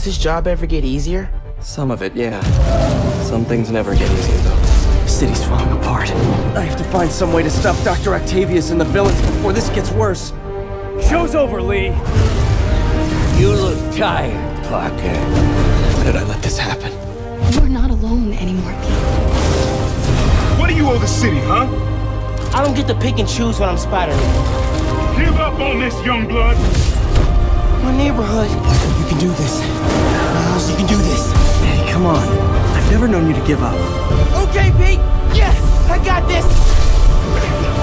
Does this job ever get easier? Some of it, yeah. Some things never get easier, though. The city's falling apart. I have to find some way to stop Dr. Octavius and the villains before this gets worse. Show's over, Lee. You look tired, Parker. Why did I let this happen? You're not alone anymore, Pete. What do you owe the city, huh? I don't get to pick and choose when I'm Spider-Man. Give up on this, young blood. My neighborhood. You can do this. Miles, you can do this. Hey, come on. I've never known you to give up. Okay, Pete. Yes, I got this.